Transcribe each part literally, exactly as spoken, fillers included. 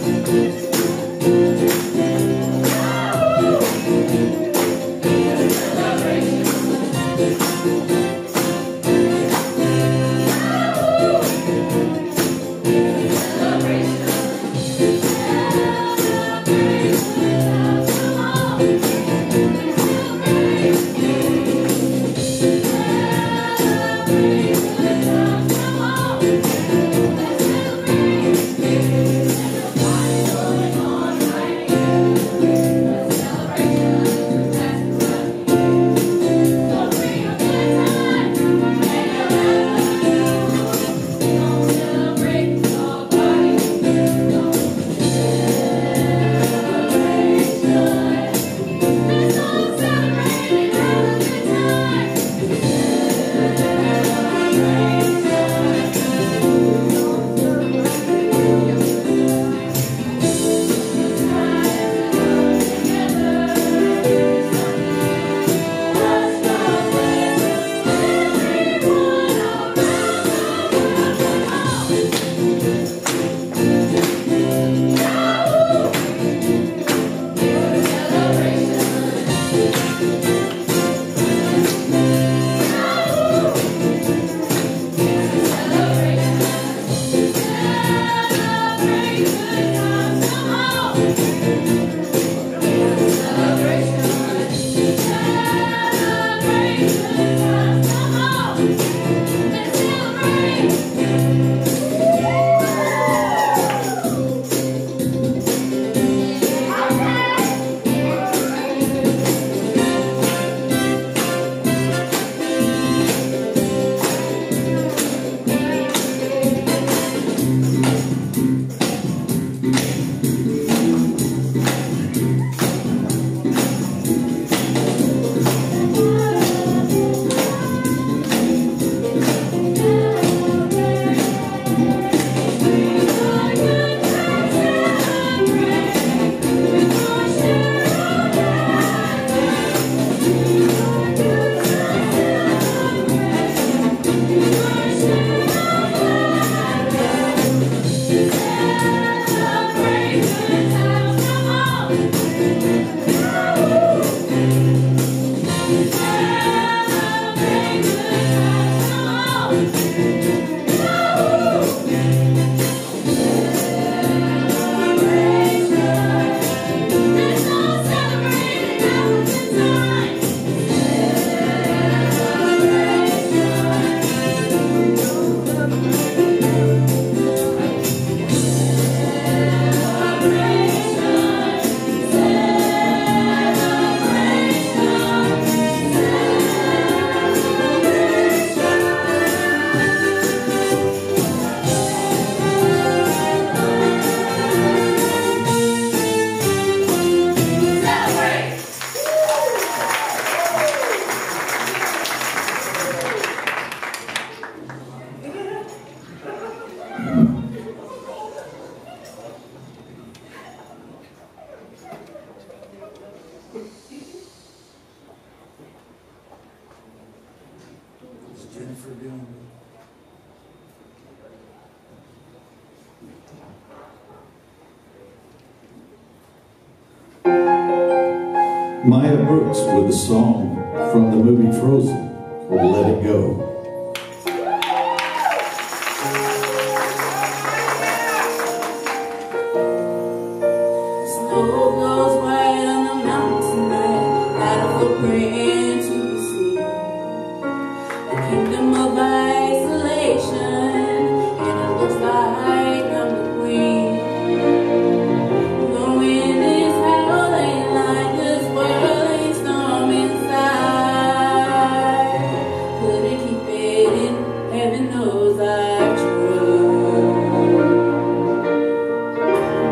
Maya Brooks with a song from the movie Frozen called Let It Go.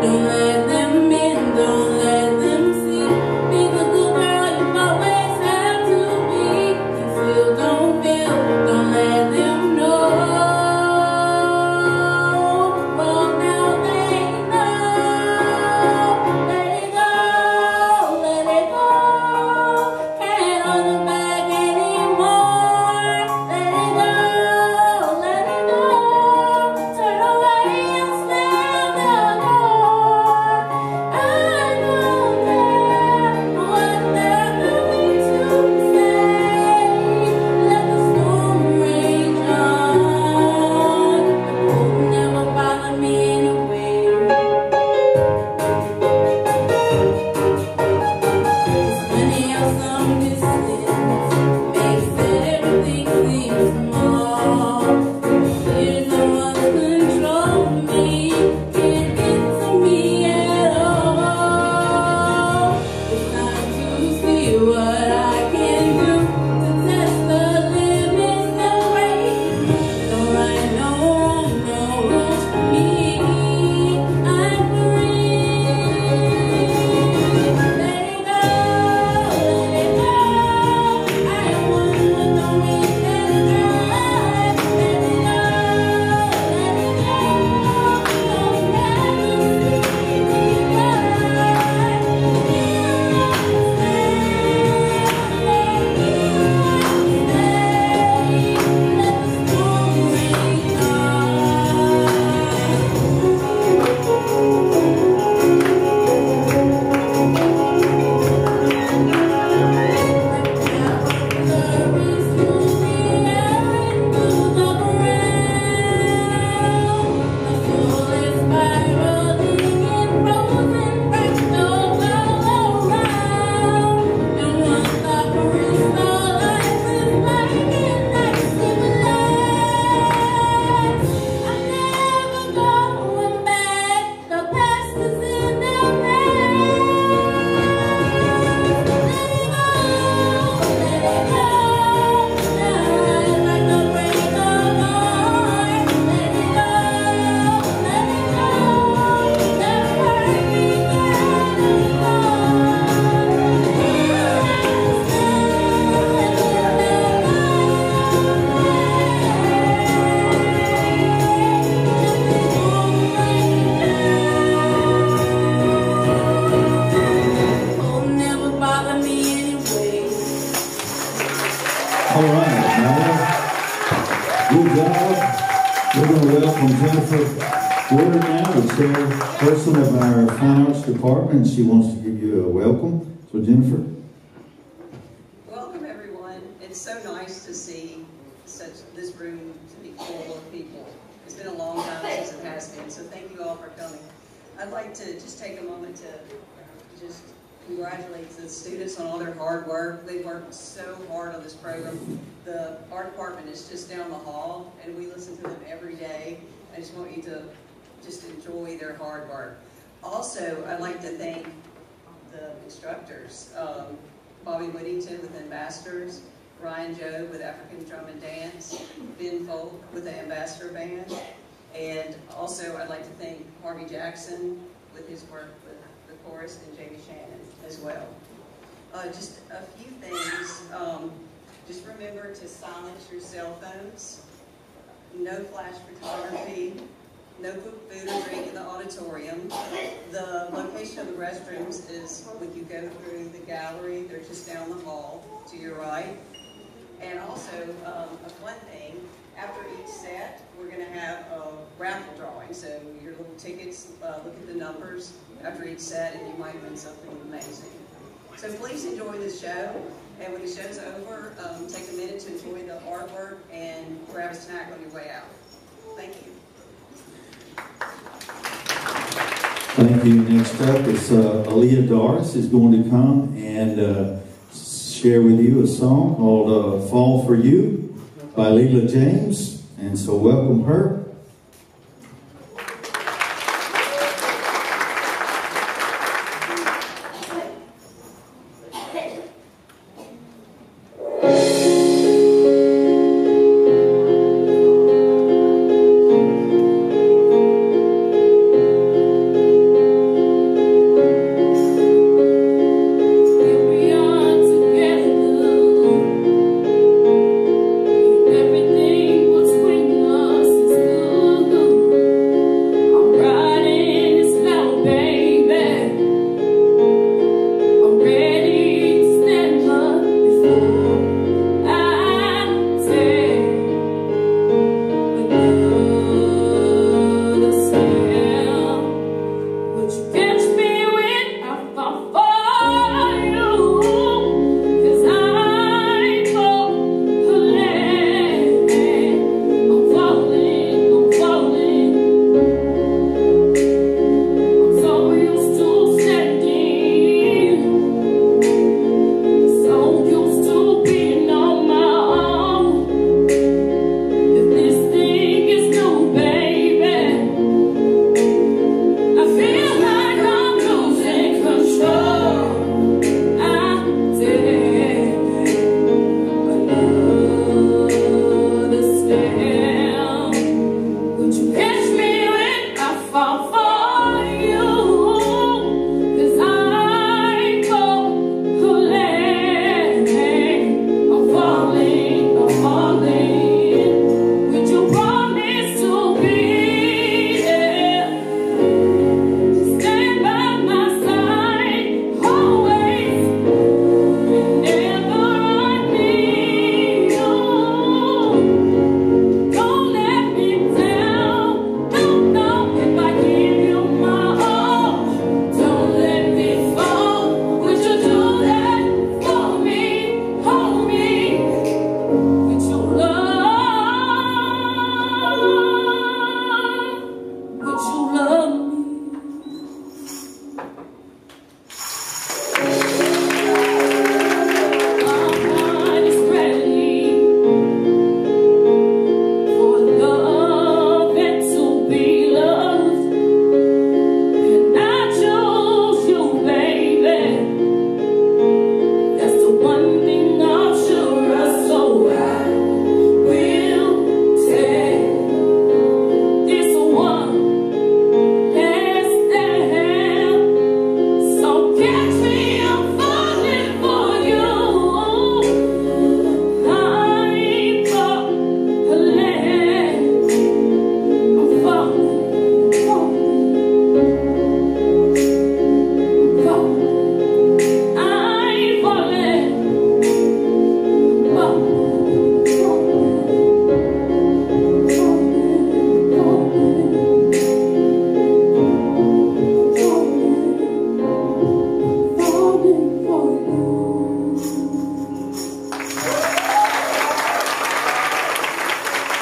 Don't let them in, don't let them see. Be the good girl you've always had. Jennifer Woodard now, the chairperson of our Fine Arts Department. She wants to give you a welcome. So Jennifer. Welcome everyone. It's so nice to see such this room to be full of people. It's been a long time since it has been, so thank you all for coming. I'd like to just take a moment to just congratulate the students on all their hard work. They worked so hard on this program. The art department is just down the hall, and we listen to them every day. I just want you to just enjoy their hard work. Also, I'd like to thank the instructors, um, Bobby Whittington with Ambassadors, Ryan Jobe with African Drum and Dance, Ben Folk with the Ambassador Band, and also I'd like to thank Harvey Jackson with his work with the chorus and Jamie Shannon as well. Uh, just a few things. Um, just remember to silence your cell phones, no flash photography, no food or drink in the auditorium. The location of the restrooms is when you go through the gallery, they're just down the hall to your right. And also, um, a fun thing, after each set, we're going to have a raffle drawing. So your little tickets, uh, look at the numbers after each set, and you might win something amazing. So please enjoy the show. And when the show's over, um, take a minute to enjoy the artwork and grab a snack on your way out. Thank you. Thank you. Next up is uh, Aaliyah Doris is going to come and uh, share with you a song called uh, Fall For You by Leela James. And so welcome her. Everything between us is good.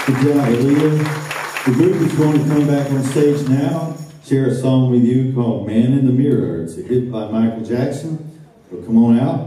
Good job, Aaliyah. The group is going to come back on stage now, share a song with you called Man in the Mirror. It's a hit by Michael Jackson. So come on out.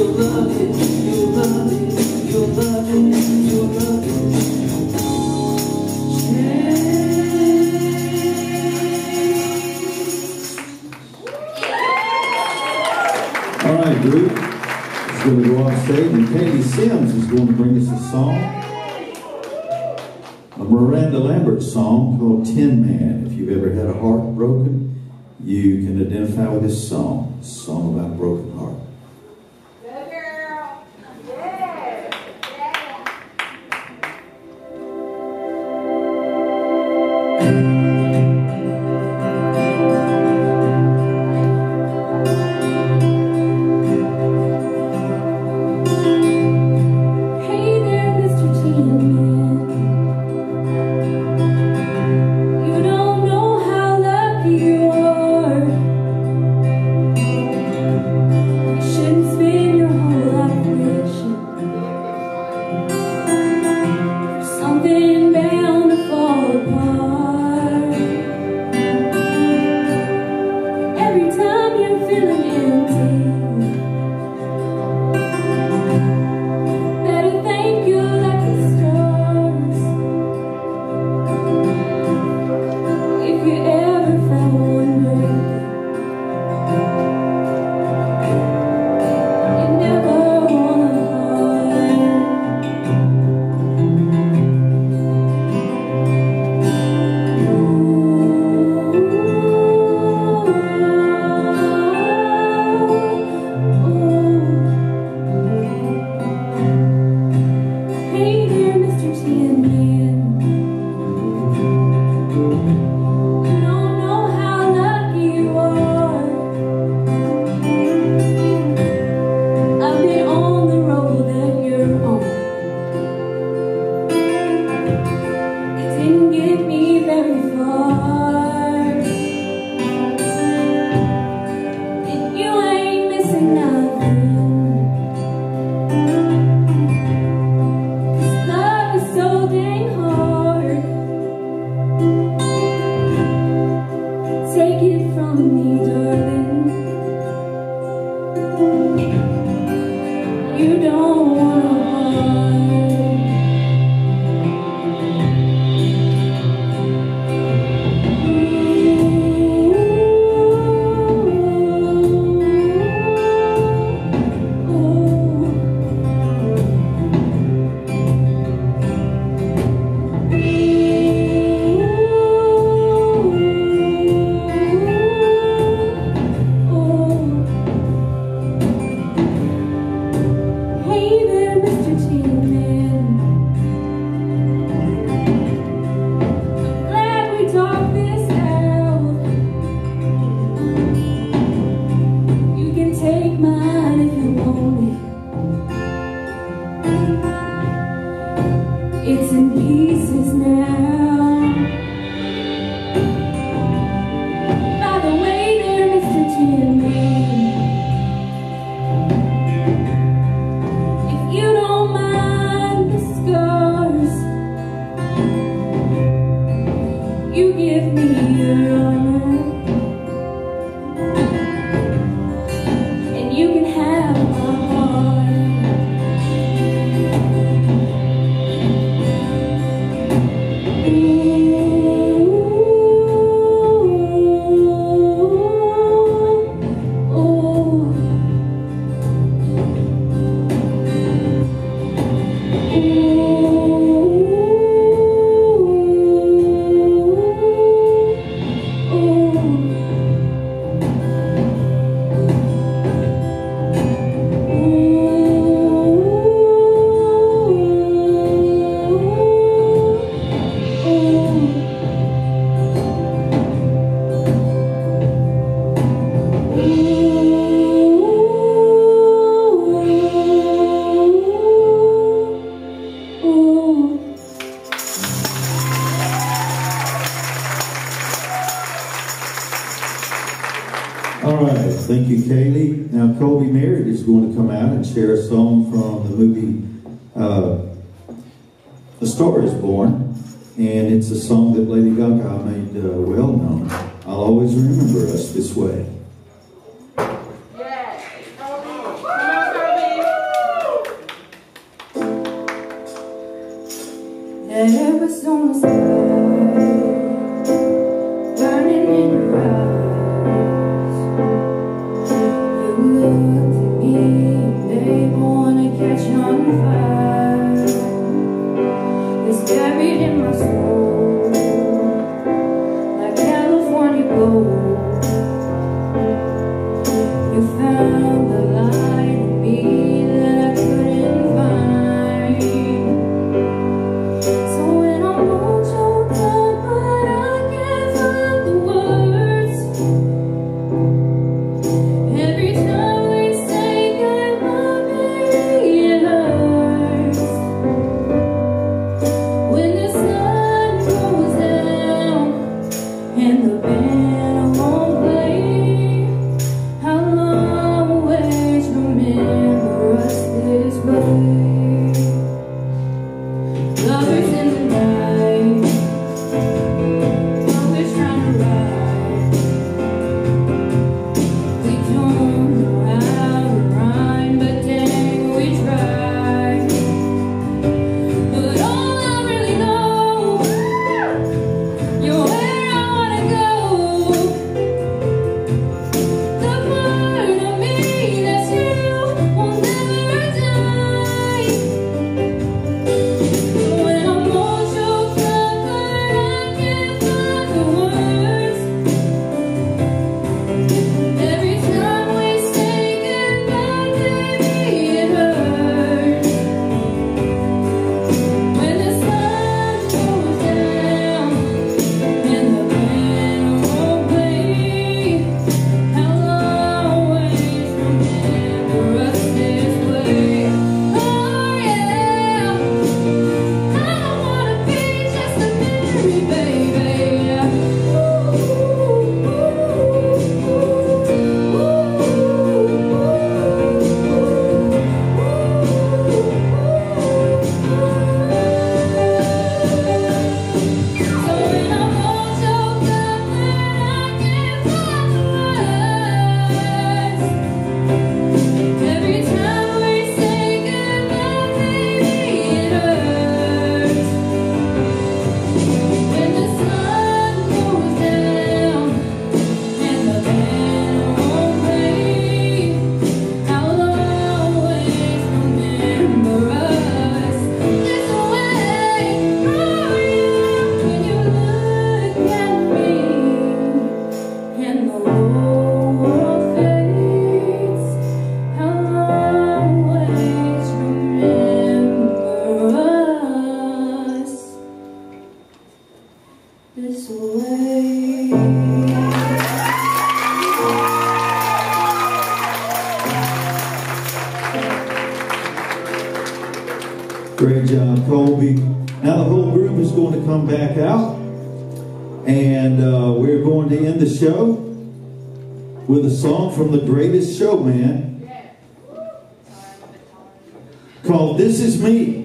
You'll love it, you'll love it, you'll love it. All right, group is going to go off stage, and Katie Sims is going to bring us a song, a Miranda Lambert song called Tin Man. If you've ever had a heart broken, you can identify with this song. It's a song about a broken heart. Thank you, Kaylee. Now, Colby Merritt is going to come out and share a song from the movie uh, A Star is Born. And it's a song that Lady Gaga made uh, well known. I'll always remember us this way. There was almost burning in your eyes. You looked Great job, Colby. Now the whole group is going to come back out, and uh, we're going to end the show with a song from The Greatest Showman called This Is Me.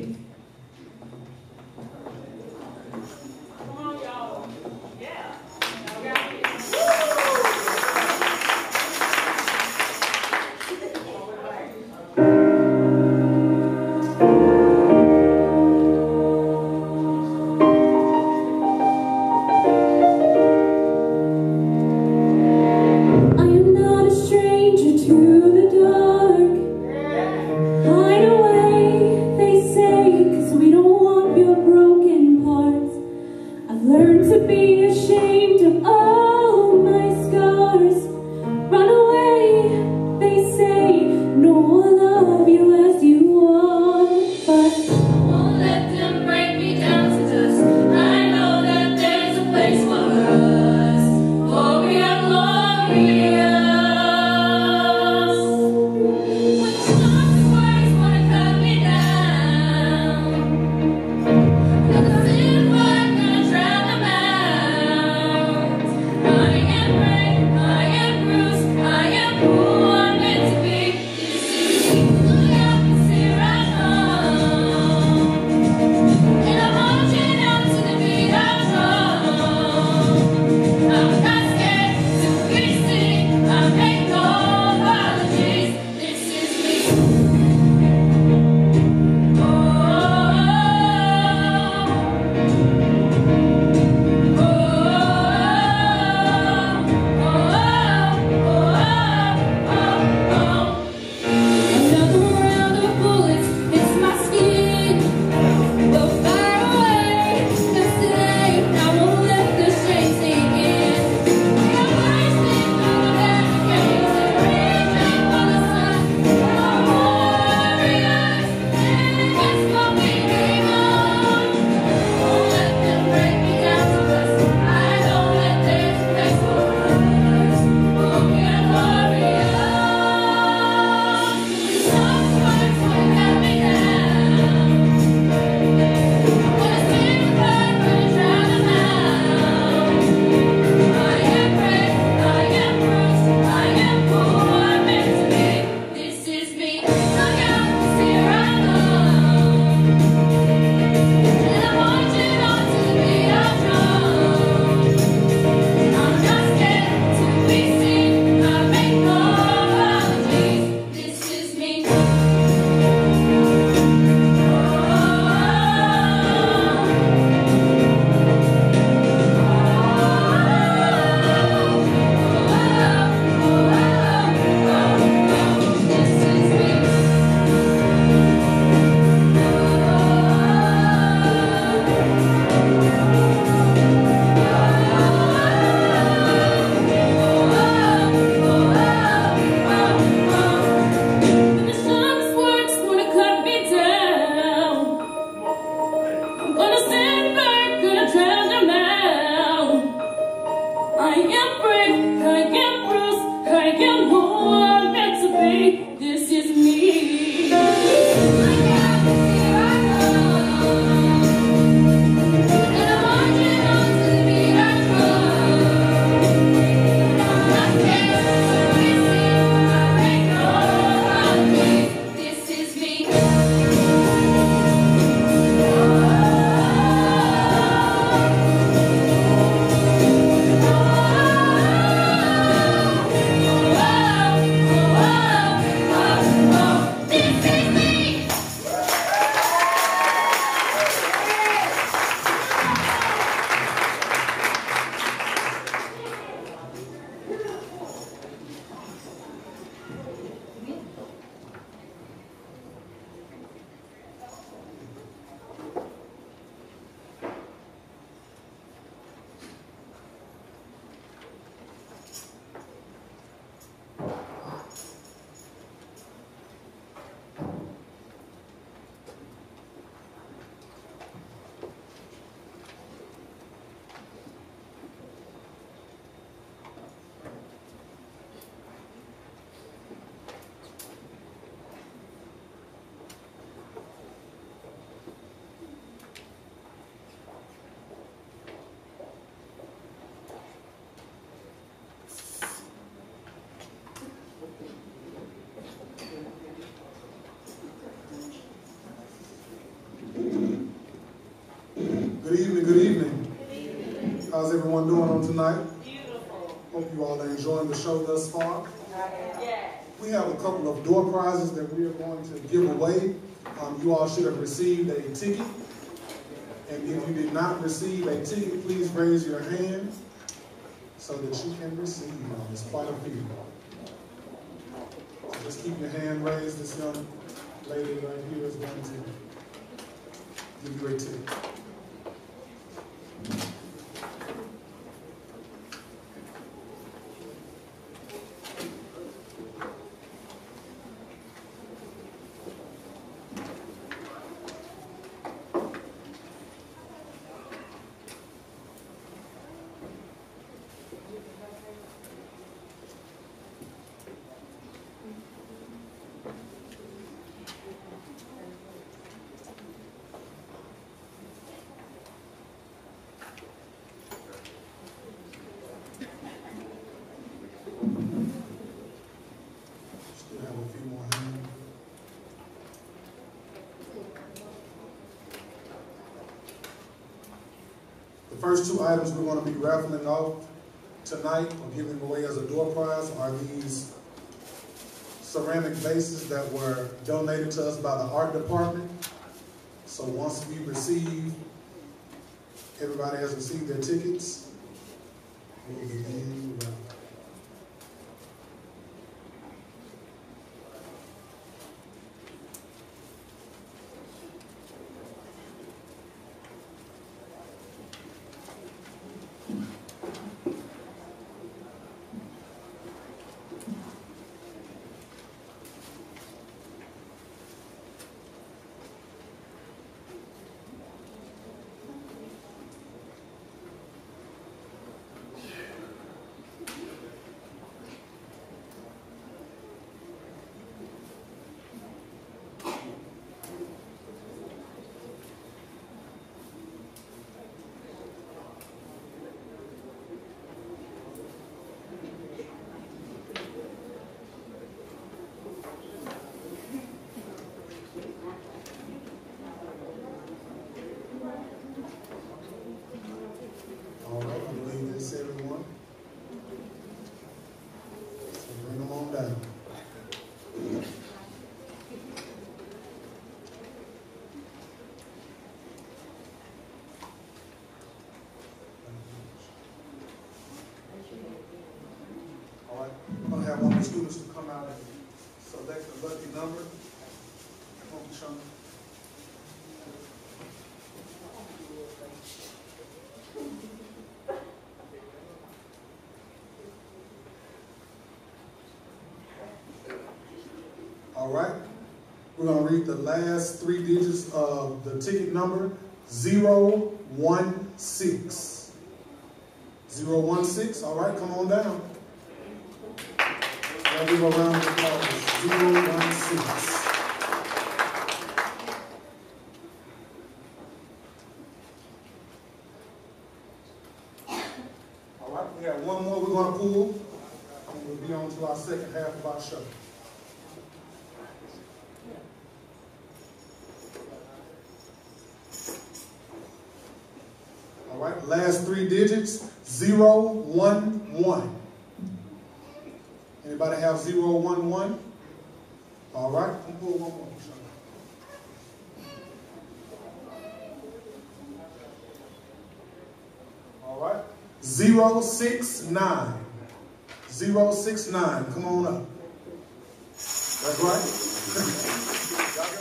To the dark, hide away, they say. Good evening, good evening. Good evening. How's everyone doing on tonight? Beautiful. Hope you all are enjoying the show thus far. Yeah. We have a couple of door prizes that we are going to give away. Um, you all should have received a ticket. And if you did not receive a ticket, please raise your hand so that you can receive one. There's quite a few. So just keep your hand raised. This young lady right here is going to give you a ticket. The first two items we're going to be raffling off tonight or giving away as a door prize are these ceramic vases that were donated to us by the art department. So once we receive, everybody has received their tickets, we'll begin the raffle. I'm going to have one of the students to come out and select the lucky number. Come on, Sean. All right. We're going to read the last three digits of the ticket number, zero one six. zero one six, all right, come on down. I'll give a round of applause. zero one six. All right, we got one more we're going to pull, and we'll be on to our second half of our show. All right, last three digits, zero one one. Anybody have zero one one? All right, we'll pull one more. All right, zero six nine. zero six nine, come on up. That's right.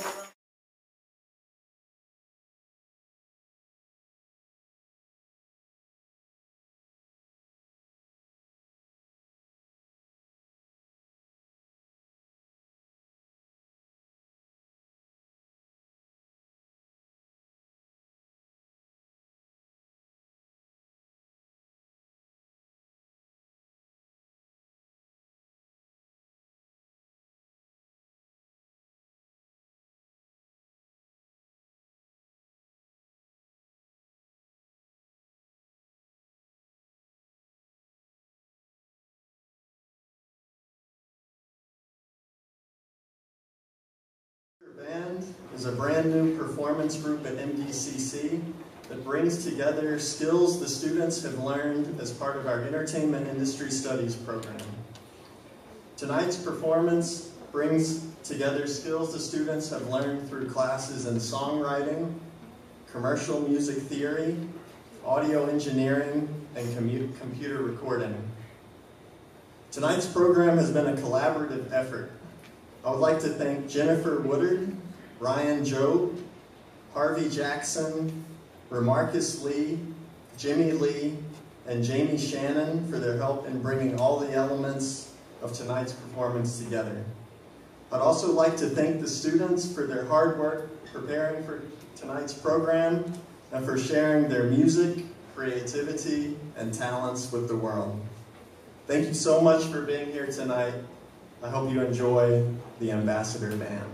Band is a brand new performance group at M D C C. that brings together skills the students have learned as part of our Entertainment Industry Studies program. Tonight's performance brings together skills the students have learned through classes in songwriting, commercial music theory, audio engineering, and computer recording. Tonight's program has been a collaborative effort. I would like to thank Jennifer Woodard, Ryan Jobe, Harvey Jackson, Remarcus Lee, Jimmy Lee, and Jamie Shannon for their help in bringing all the elements of tonight's performance together. I'd also like to thank the students for their hard work preparing for tonight's program and for sharing their music, creativity, and talents with the world. Thank you so much for being here tonight. I hope you enjoy the Ambassador Band.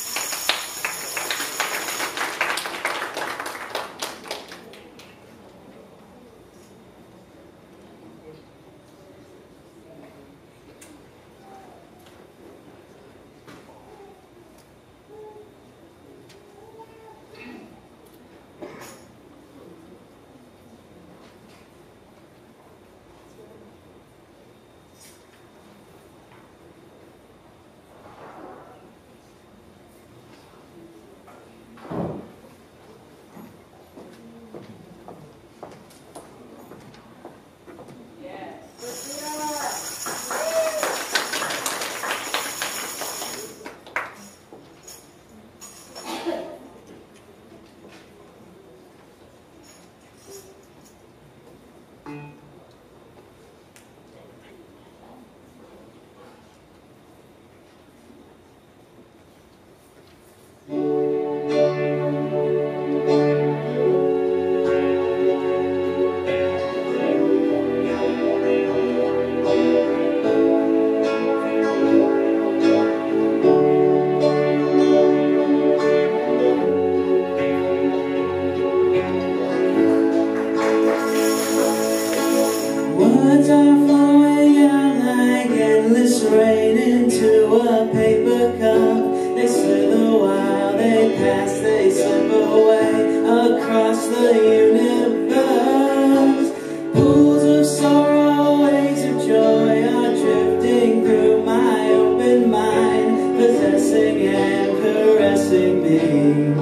Words are flowing out like endless rain into a paper cup. They slither while they pass, they slip away across the universe. Pools of sorrow, waves of joy are drifting through my open mind, possessing and caressing me.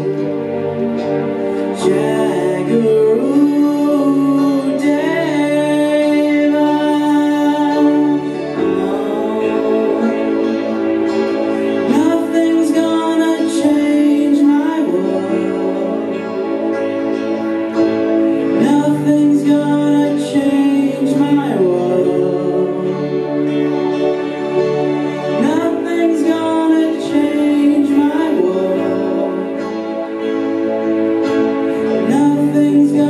Jaggeroo. Nothing's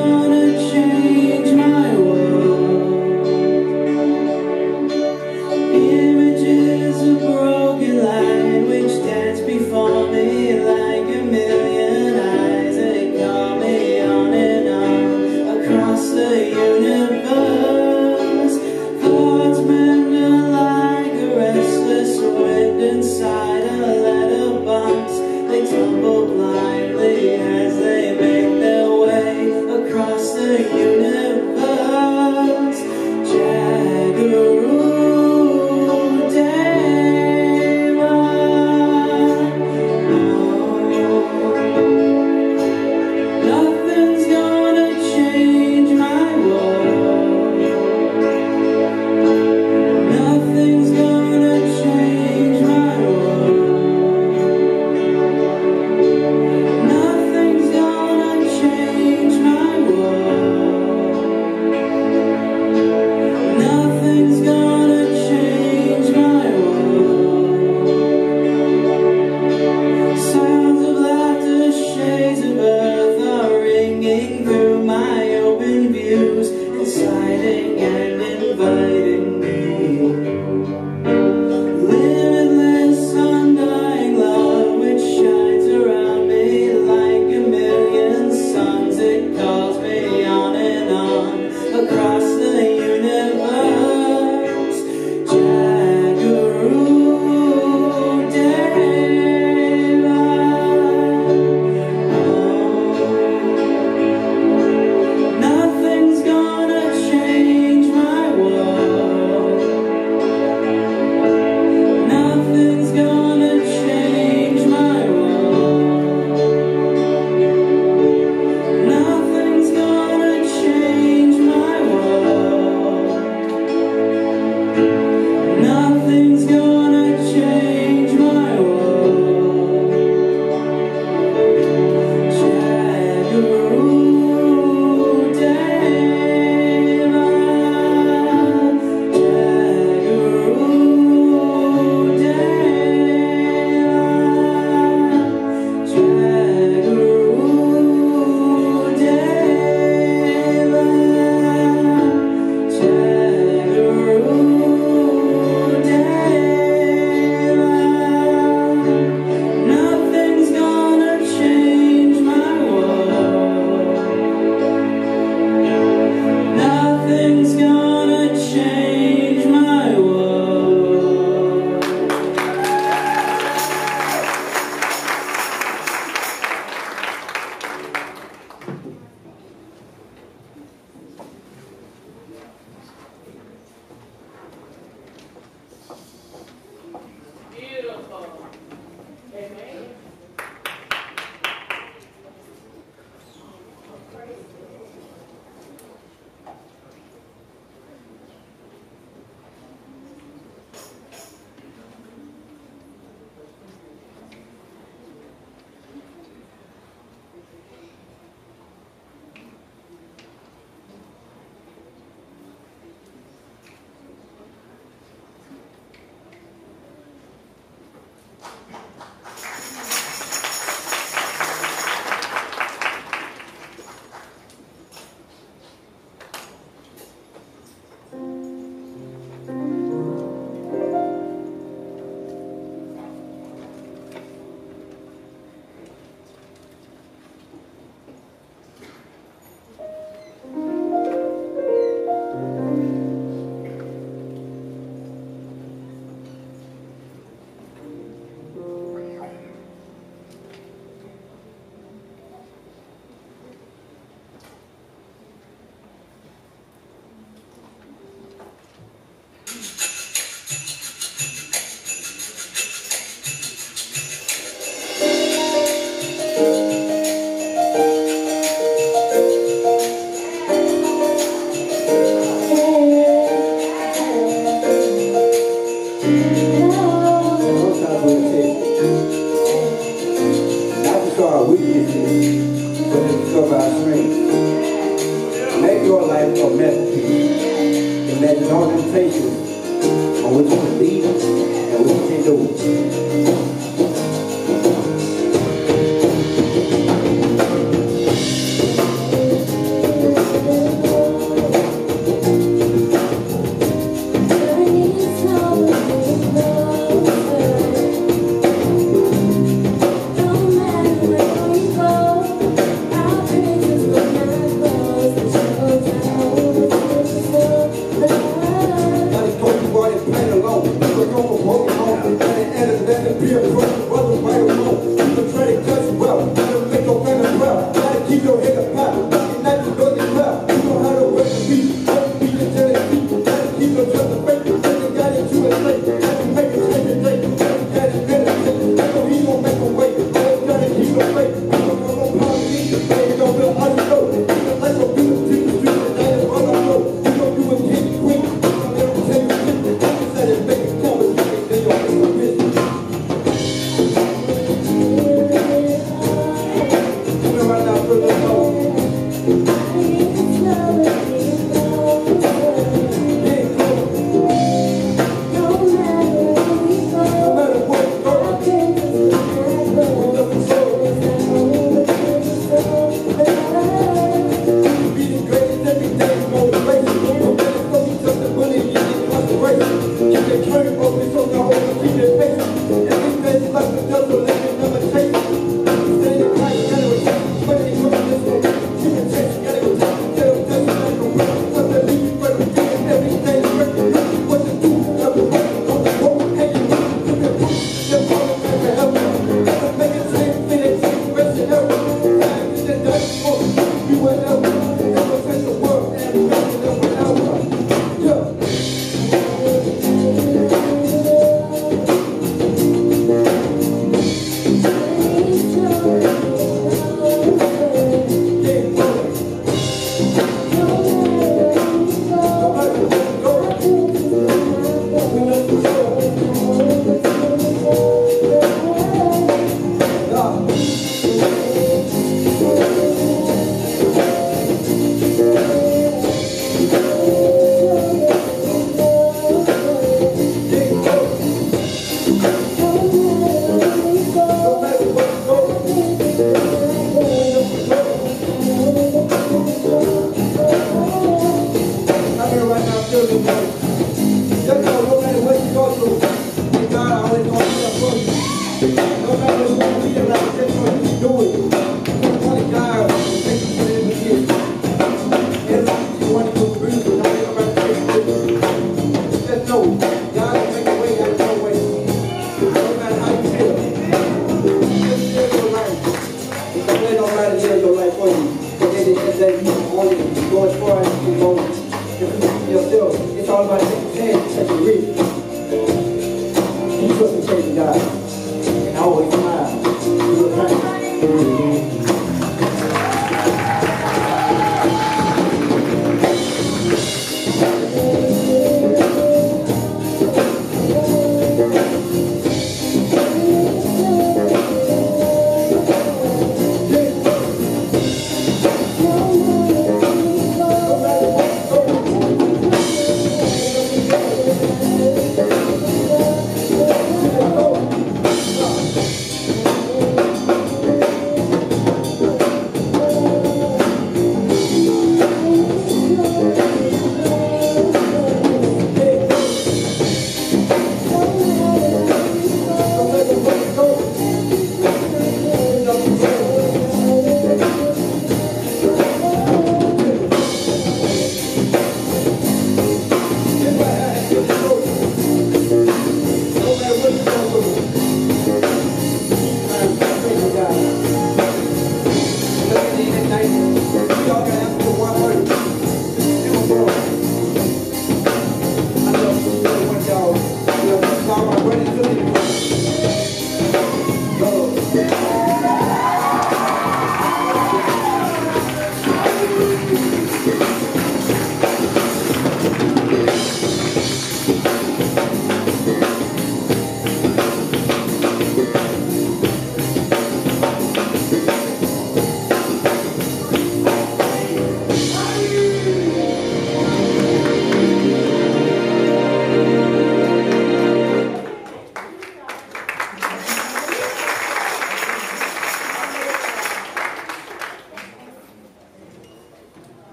that imagine all the limitations on what you can be and what you can do.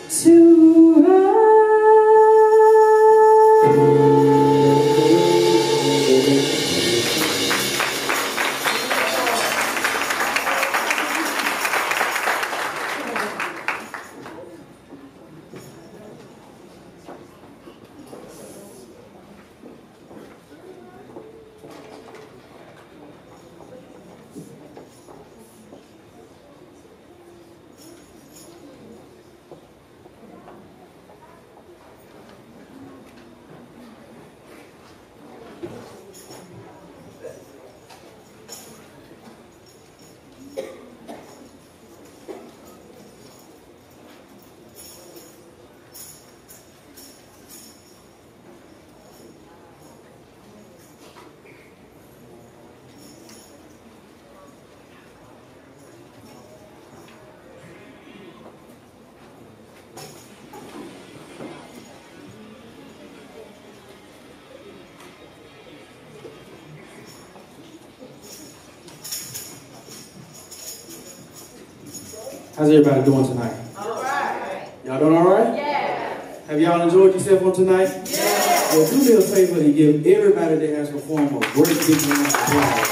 to rise. How's everybody doing tonight? All right. Y'all doing all right? Yeah. Have y'all enjoyed yourself on tonight? Yeah. Well, do me a favor and give everybody that has performed a great big round of applause.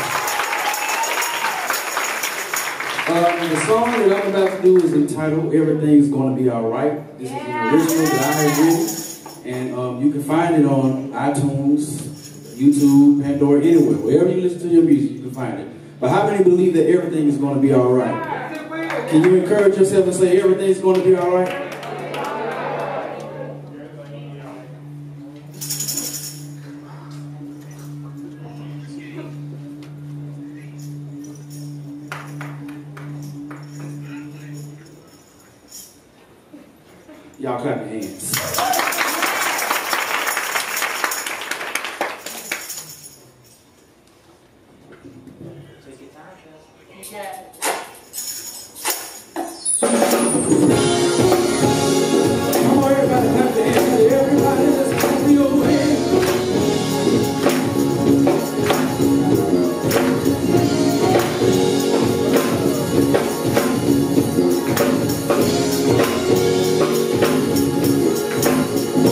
Uh, the song that I'm about to do is entitled Everything's Gonna Be Alright. This yeah. is an original that I have written. And um, you can find it on iTunes, YouTube, Pandora, anywhere. Wherever you listen to your music, you can find it. But how many believe that everything is going to be alright? Can you encourage yourself and say everything's going to be all right? Y'all clap your hands. Take your time, yeah. Everybody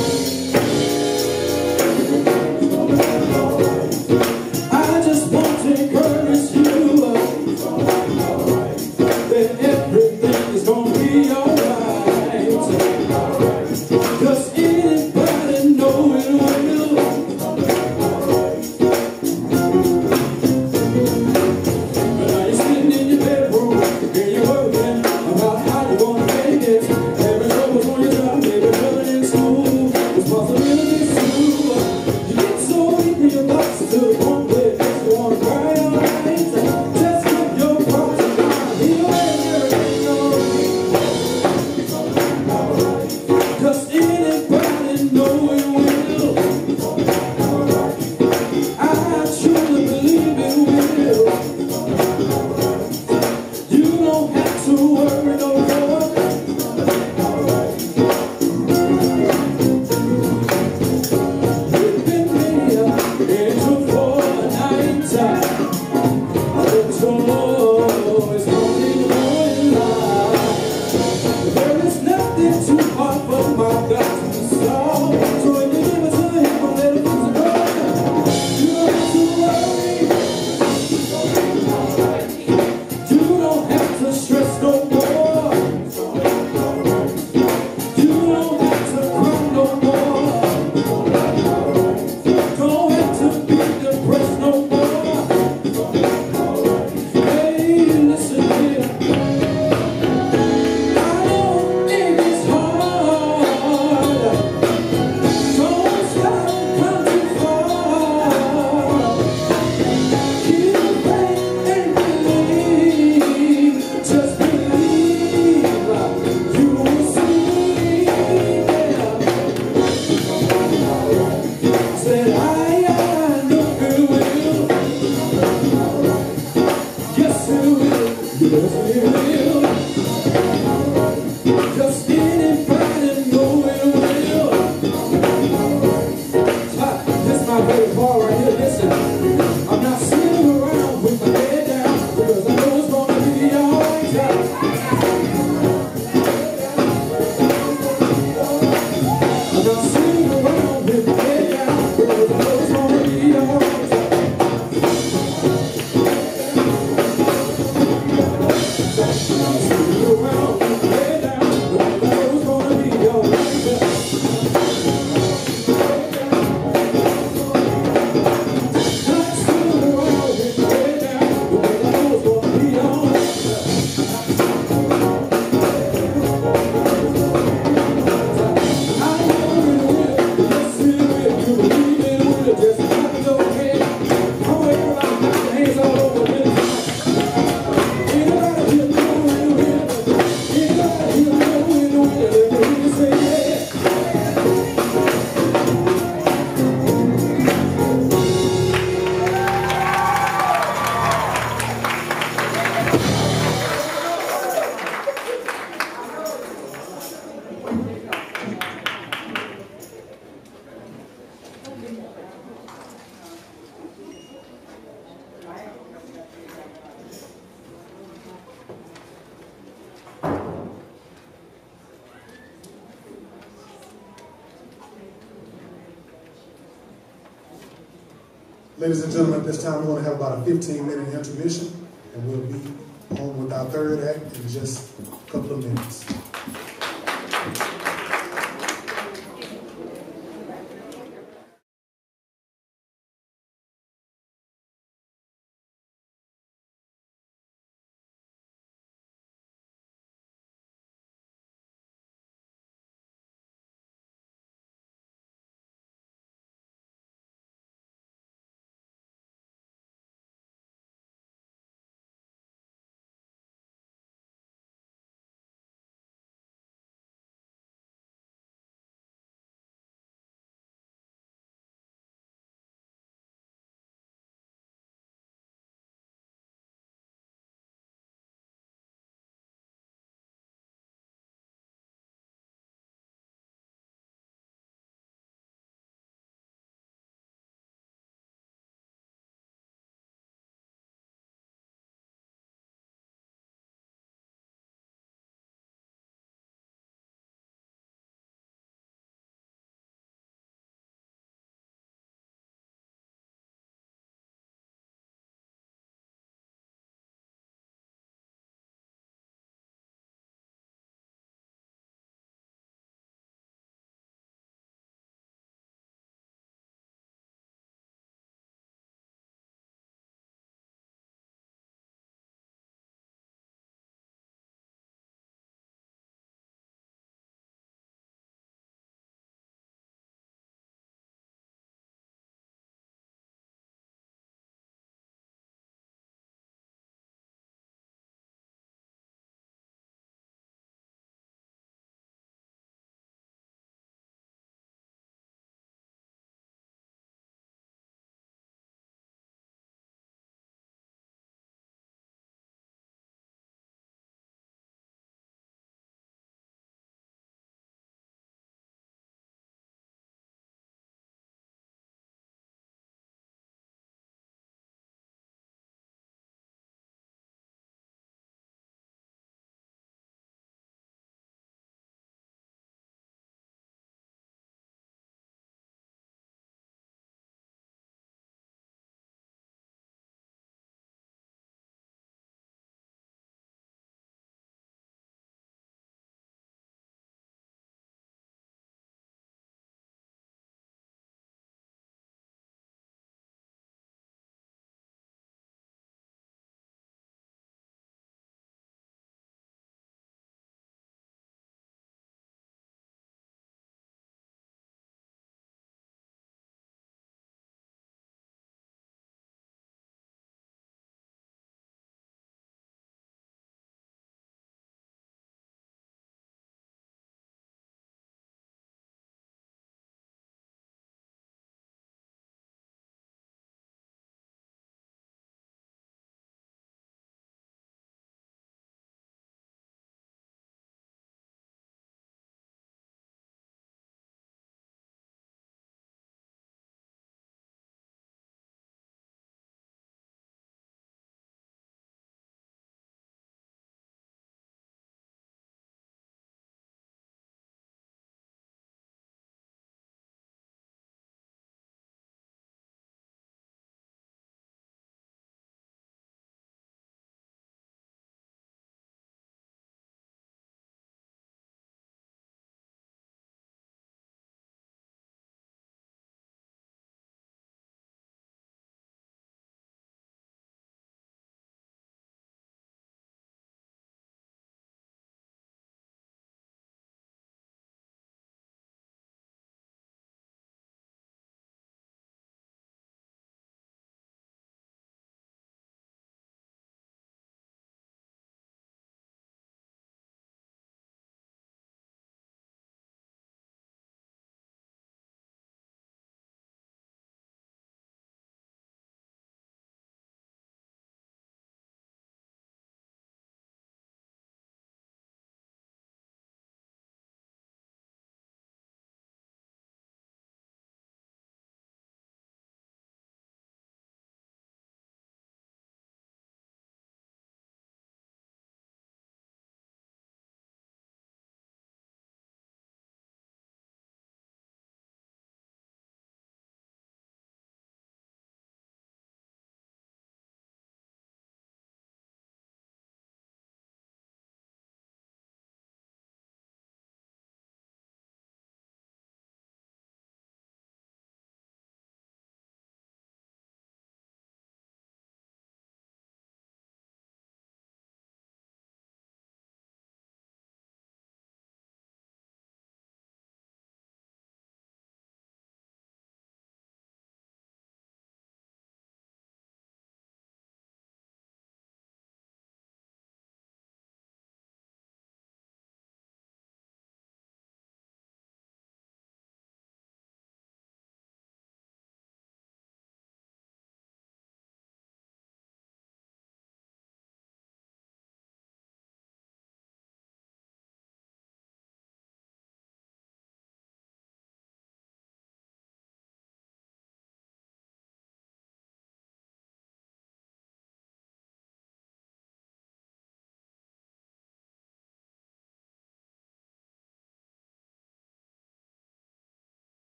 Ladies and gentlemen, at this time, we're going to have about a fifteen minute intermission, and we'll be on with our third act in just a couple of minutes.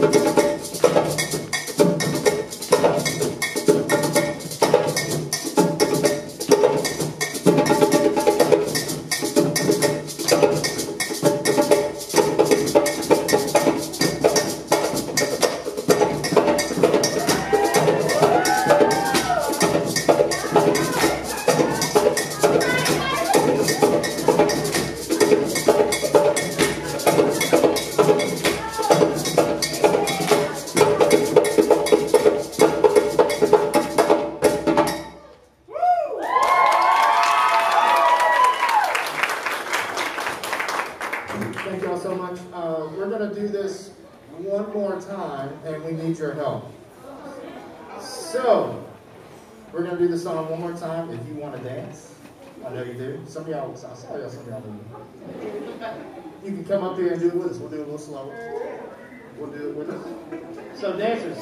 Some of y'all, I saw y'all, some of y'all do. You can come up here and do it with us. We'll do it a little slower. We'll do it with us. So dancers,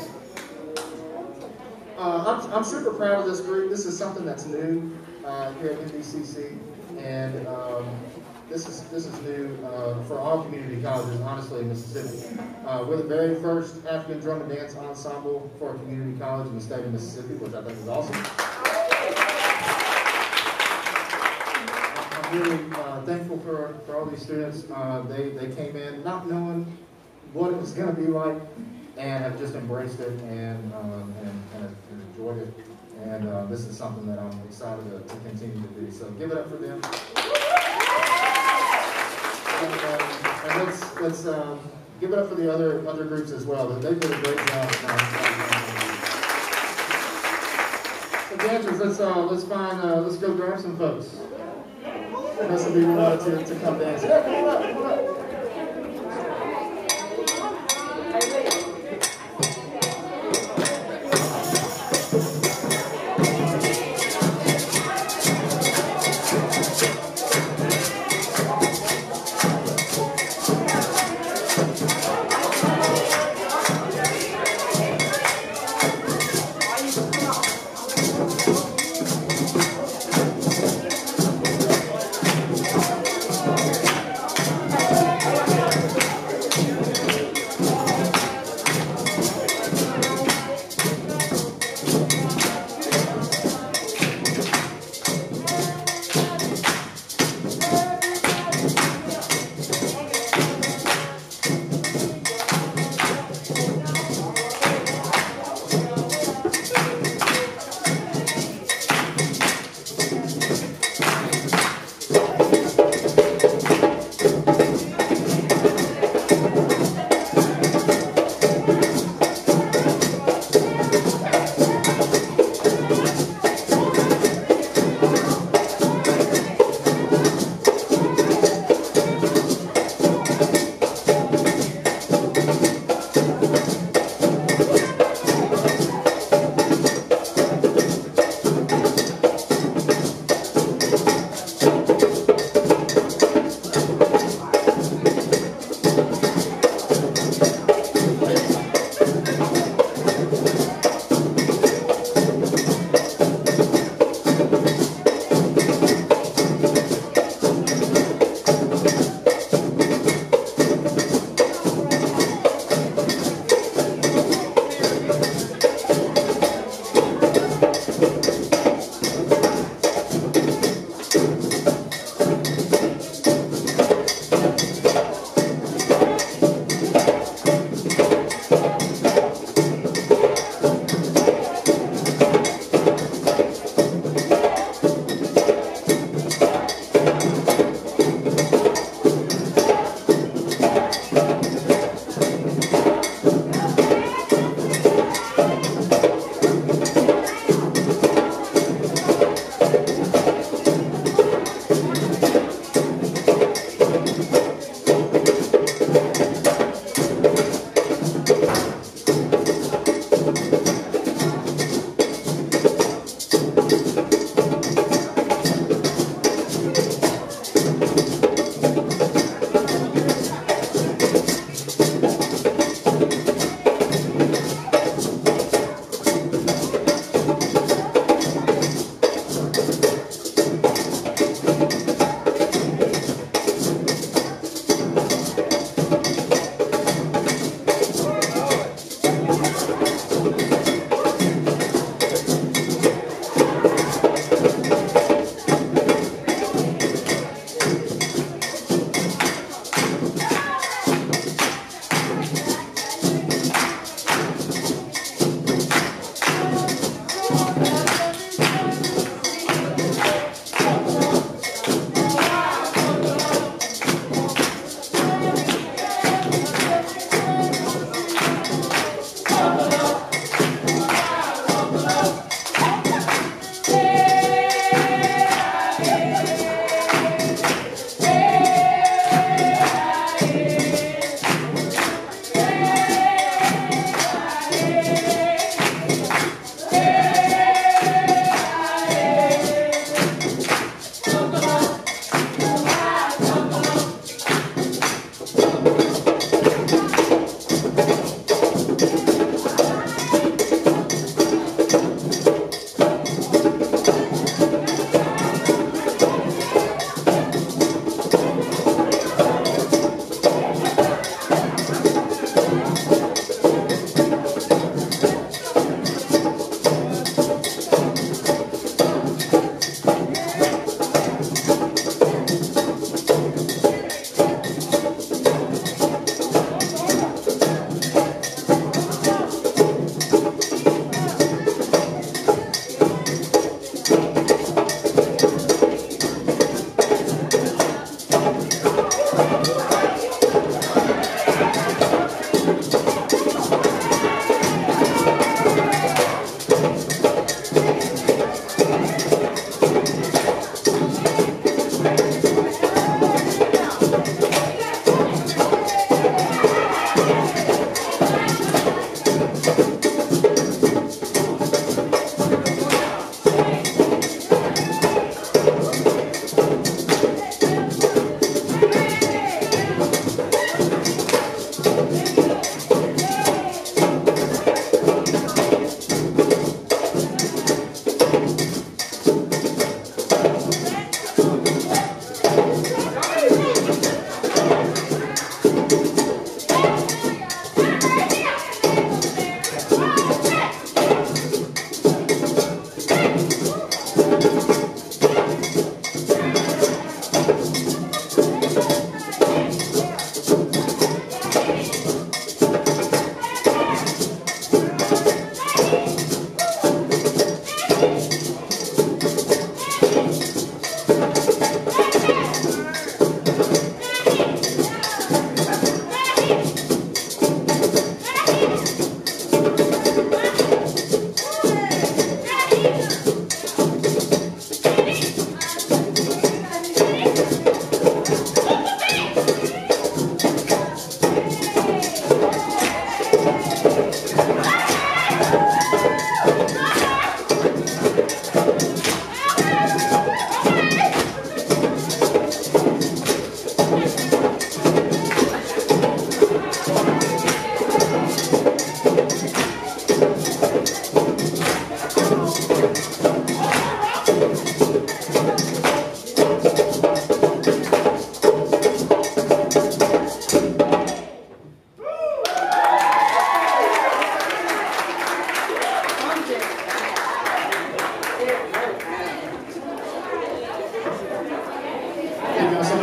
uh, I'm, I'm super proud of this group. This is something that's new uh, here at N B C C, and um, this is this is new uh, for all community colleges, honestly, in Mississippi. Uh, we're the very first African drum and dance ensemble for a community college in the state of Mississippi, which I think is awesome. Really uh, thankful for, for all these students. Uh, they, they came in not knowing what it was going to be like and have just embraced it and, um, and, and, have enjoyed it. And uh, this is something that I'm excited to, to continue to do. So give it up for them. And, uh, and let's, let's um, give it up for the other, other groups as well. They did a great job. So dancers, let's, uh, let's, find, uh, let's go grab some folks. That's what we want to, to come dance. Yeah, come on up, come on up. Thank you.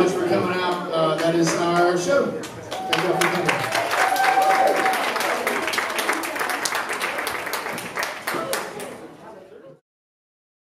much for coming out. Uh, that is our show. Thank you all for coming.